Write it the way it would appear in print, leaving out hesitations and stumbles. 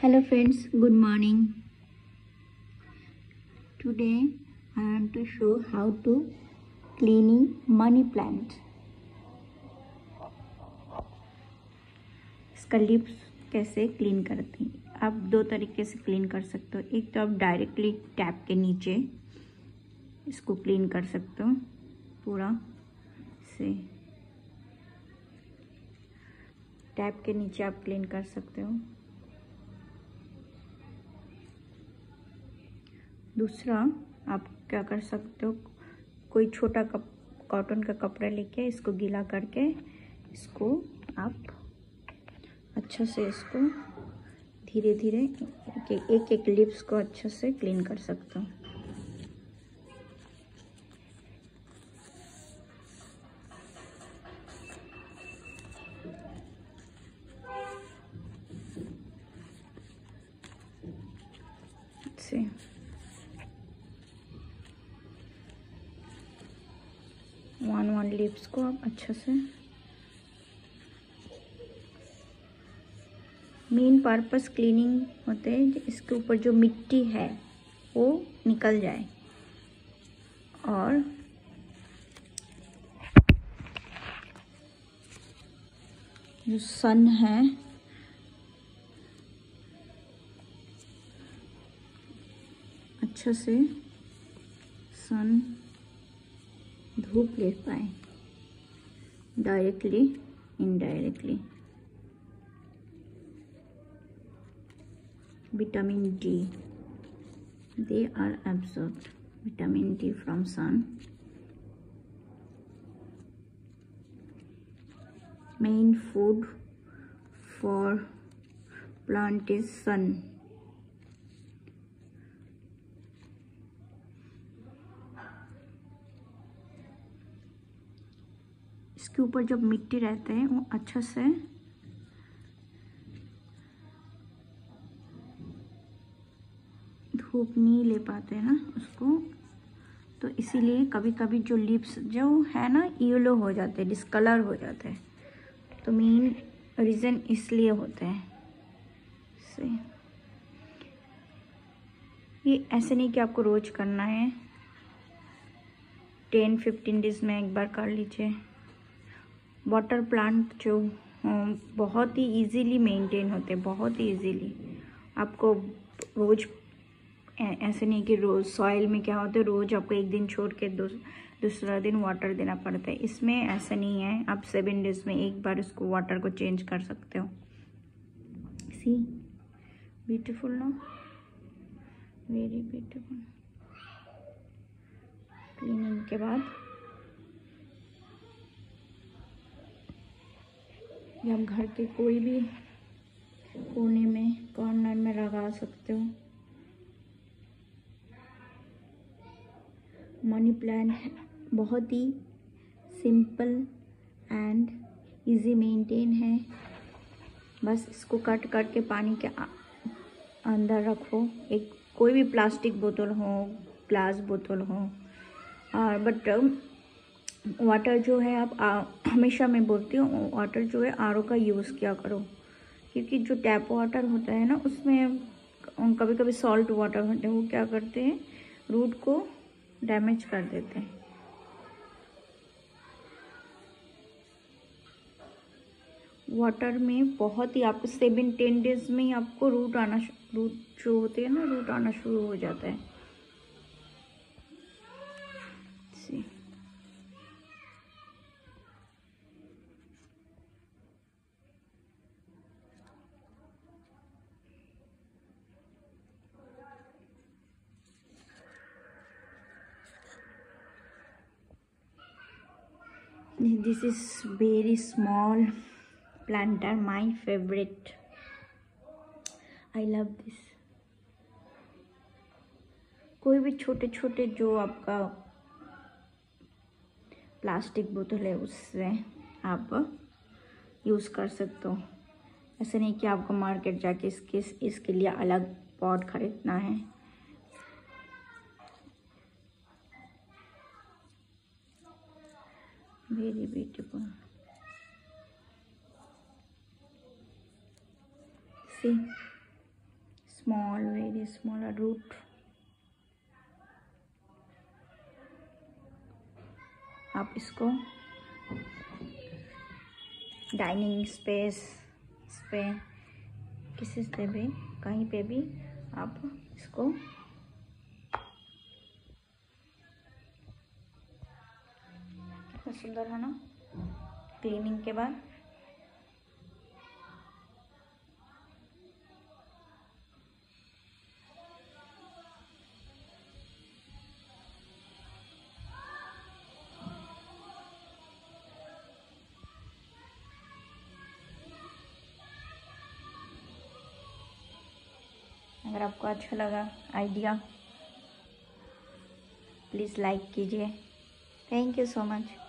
Hello friends, good morning. Today I want to show how to cleaning money plant. इसका lips कैसे clean करते हैं। आप दो तरीके से क्लीन कर सकते हो। एक तो आप डायरेक्टली टैप के नीचे इसको क्लीन कर सकते हो पूरा से, टैप के नीचे आप क्लीन कर सकते हो। दूसरा आप क्या कर सकते हो, कोई छोटा कॉटन का कपड़ा लेके इसको गीला करके इसको आप अच्छा से इसको धीरे धीरे एक एक लिप्स को अच्छे से क्लीन कर सकते हो। से वन लिप्स को आप अच्छे से, मेन पर्पस क्लीनिंग होते हैं इसके ऊपर जो मिट्टी है वो निकल जाए और जो सन है अच्छा से सन धूप ले पाए, directly indirectly. Vitamin D, they are absorbed vitamin D from sun. Main food for plant is sun. इसके ऊपर जब मिट्टी रहते हैं वो अच्छा से धूप नहीं ले पाते हैं ना उसको, तो इसीलिए कभी कभी जो लिप्स जो है ना येलो हो जाते हैं, डिस्कलर हो जाते हैं, तो मेन रीज़न इसलिए होते हैं से। ये ऐसे नहीं कि आपको रोज करना है, 10-15 डेज में एक बार कर लीजिए। वाटर प्लांट जो बहुत ही इजीली मेंटेन होते हैं, बहुत ही इजीली। आपको रोज ऐसे नहीं कि रोज सॉइल में क्या होता है, रोज आपको एक दिन छोड़ के दूसरा दिन वाटर देना पड़ता है। इसमें ऐसा नहीं है, आप 7 डेज में एक बार इसको वाटर को चेंज कर सकते हो। सी ब्यूटीफुल ना, वेरी ब्यूटीफुल। क्लीनिंग के बाद ये आप घर के कोई भी कोने में कॉर्नर में लगा सकते हो। मनी प्लांट बहुत ही सिंपल एंड इजी मेंटेन है। बस इसको कट करके पानी के अंदर रखो, एक कोई भी प्लास्टिक बोतल हो, ग्लास बोतल हो। और बट वाटर जो है आप हमेशा मैं बोलती हूँ वाटर जो है आरओ का यूज़ किया करो, क्योंकि जो टैप वाटर होता है ना उसमें कभी कभी सॉल्ट वाटर होते हैं, वो क्या करते हैं रूट को डैमेज कर देते हैं। वाटर में बहुत ही आपको 7-10 डेज में ही आपको रूट जो होते हैं ना, रूट आना शुरू हो जाता है। This is very small planter, my favorite. I love this. कोई भी छोटे छोटे जो आपका प्लास्टिक बोतल है उससे आप यूज़ कर सकते हो। ऐसे नहीं कि आपको मार्केट जाके इसके लिए अलग पॉट खरीदना है। Very beautiful. See small, very small root. आप इसको डाइनिंग स्पेस पे, किसी से भी, कहीं पे भी आप इसको कितना सुंदर है ना क्लीनिंग के बाद। अगर आपको अच्छा लगा आइडिया, प्लीज़ लाइक कीजिए। Thank you so much.